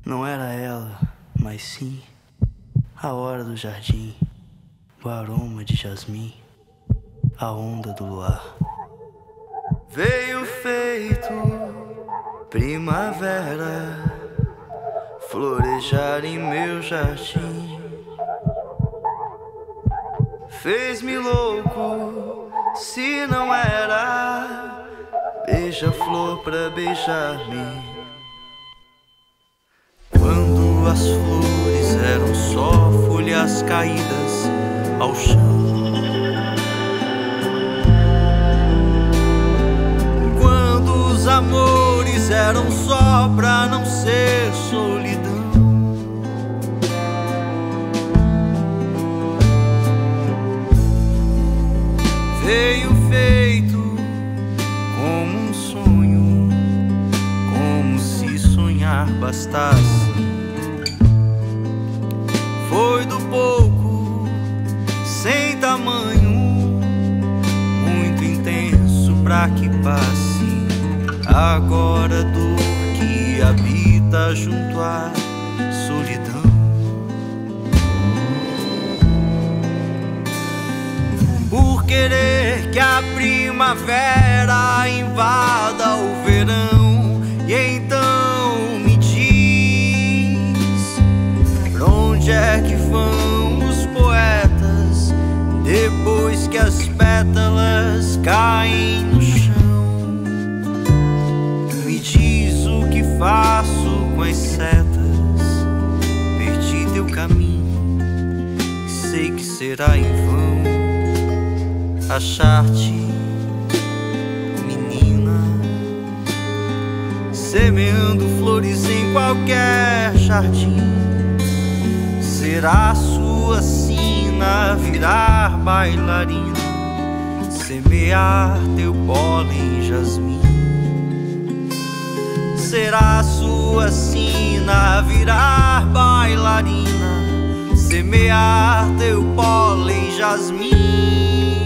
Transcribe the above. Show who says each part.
Speaker 1: Não era ela, mas sim a hora do jardim, o aroma de jasmim, a onda do luar. Veio feito primavera florejar em meu jardim. Fez-me louco se não era beija-flor pra beijar-me. Quando as flores eram só folhas caídas ao chão. Quando os amores eram só pra não ser solidão. Veio feito como um sonho, como se sonhar bastasse. Foi do pouco, sem tamanho, muito intenso pra que passe. Agora dor que habita junto à solidão. Por querer que a primavera invada o verão. E então me diz, pra onde é que vão os poetas depois que as pétalas caem no chão? Me diz o que faço com as setas. Perdi teu caminho, sei que será em vão achar-te, menina, semeando flores em qualquer jardim. Será sua sina virar bailarina, semear teu pólen jasmim. Será sua sina virar bailarina, semear teu pólen jasmim.